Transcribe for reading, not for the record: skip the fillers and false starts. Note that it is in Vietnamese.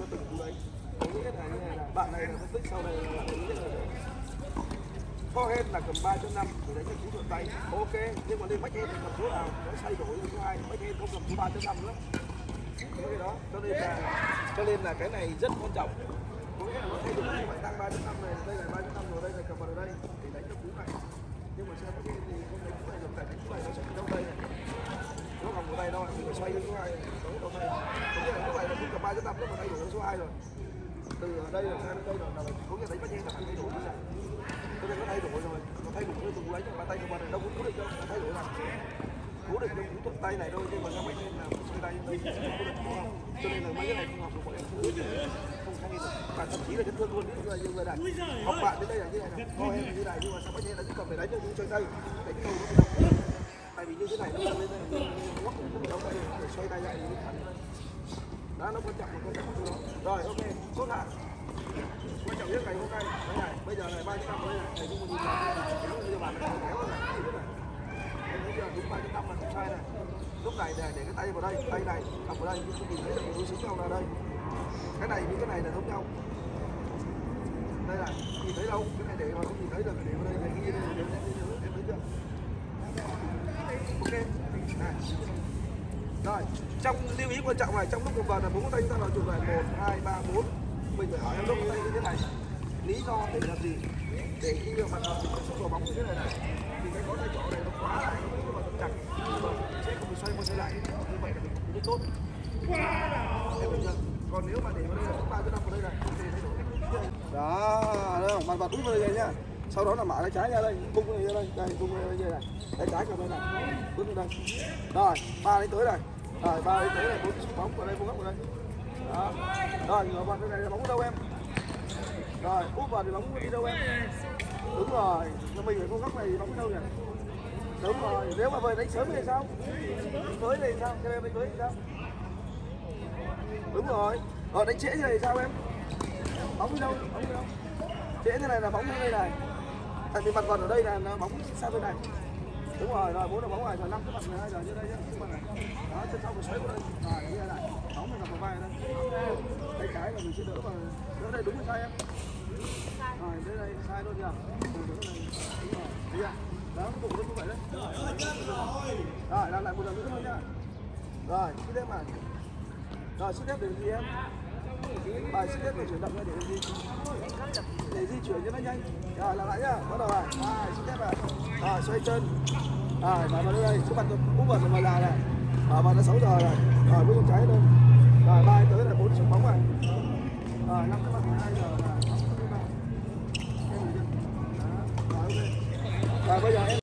từng cú đấy. Tôi nghĩ là như này là bạn này là phân tích sau này là bạn ấy biết là forehand là cầm 3.5 thì đánh được cú thuận tay, ok, nhưng mà lên backhand thì cầm số nào nó thay đổi lên số 2, backhand không cầm số 3.5 nữa. Cái đó cho nên là cái này rất quan trọng. Có nghĩa là nó thay đổi như vậy, tăng 3.5 này, đây là 3.5 rồi, đây là cầm vào đây thì đánh được cú này. Nhưng mà xem backhand thì không đánh cú này được, tại đánh cú này nó sẽ đi đâu đây này. Nó cầm vào đây đâu, thì phải xoay lên số 2 này, đó đâu đây. Có nghĩa là lúc này là cũng cầm 3.5 nó mà thay đổi lên số 2 rồi. Từ đây là sang đến đây là có nghĩa đánh backhand là phải thay đổi như này. Cho nên nó thay đổi rồi, nó thay đổi với từng cú đánh mà tay của bạn này đâu có cố định đâu, nó thay đổi là cố định trong cú thuận tay này thôi, nhưng mà ra backhand là xoay tay đây cố định đúng không? Cho nên là mấy cái này không học được bọn em không hay được, và thậm chí là chấn thương luôn. Ví dụ như người này học bạn đến đây là như này này, coi em như này, nhưng mà sao backhand là chỉ cần phải đánh cho chơi tay, đánh câu nó bị đau. Tại vì như thế này nó lên đây ngóc nó bị đau đây để xoay tay lại thì đó, nó quan trọng của nó. Rồi ok, chốt hạ. Quan trọng nhất ngày hôm nay, này, bây giờ này 3.5 đây này, thầy cũng nhìn vào kéo như bạn này, kéo này, em thấy chưa, đúng 3.5 là không sai này. Lúc này để cái tay vào đây, tay này cầm vào đây, nhưng nhìn thấy là đối xứng nhau là đây. Cái này với cái này là giống nhau. Đây này, nhìn thấy đâu? Cái này để mà không nhìn thấy được, để vào đây này, ghi đây, em thấy chưa? Ok, này. Rồi, trong lưu ý quan trọng này, trong lúc cầm vợt là 4 tay chúng ta vào chụp này, 1, 2, 3, 4. Mình phải hỏi em lúc tay như thế này, lý do để làm gì? Để khi mà bạn tiếp xúc vào bóng như thế này này, thì cái ngón tay trỏ này nó quá lại, nó vào chặt, sẽ không bị xoay qua xoay lại, như vậy là mình không tốt. Em hiểu chưa? Còn nếu mà để vào đây là 3.5 vào đây này, không thể thay đổi. Đó, thấy không? Bạn vào đút vào đây nhá. Sau đó là mở tay trái ra đây, bung cái này ra đây, đây bung cái này này, tay trái cầm đây này, bước lên đây. Rồi, 3 đến tới này, rồi 3 đến tới này, 4 bóng vào đây, 4 góc vào đây. Đó. Rồi, ngửa vào cái này là bóng ở đâu em? Rồi, úp vào thì bóng đi đâu em? Đúng rồi, mình phải vô góc này thì bóng đi đâu nhỉ? Đúng rồi, nếu mà về đánh sớm thì sao? Với thì sao? Cho em đánh với thì sao? Đúng rồi. Rồi đánh trễ như này thì sao em? Bóng đi đâu? Bóng đi đâu? Trễ như này là bóng như đây này. Tại vì mặt còn ở đây là nó bóng sang bên này. Đúng rồi, rồi 4 là bóng này, rồi 5 cái mặt này, rồi như đây nhá, cái mặt này. Đó, chân sau của xoáy vào đây. Rồi, như thế này. Bóng này gặp vào vai đây. Tay trái là mình sẽ đỡ vào. Đỡ đây đúng hay sai em? Rồi, đây sai luôn nhỉ? Đúng rồi. Thấy chưa? Đó, cái bụng nó như vậy đấy. Rồi, làm lại một lần nữa thôi nhá. Rồi, cứ thế mà. Rồi, sức ép để gì em? Bài sức ép để chuyển động ra để gì? Để di chuyển cho nó nhanh. Rồi, làm lại nhá. Bắt đầu này. Rồi, sức ép này. Rồi, xoay chân. Rồi, vào đây. Số mặt úp vào mà là này. Vào nó 6 giờ này. Rồi, bước chân trái lên. Rồi, 3 tới là 4 súng bóng này. Rồi, 5 cái mặt 12 giờ là 6 cái 3. Em hiểu chưa? Đó, rồi ok. Rồi, bây giờ em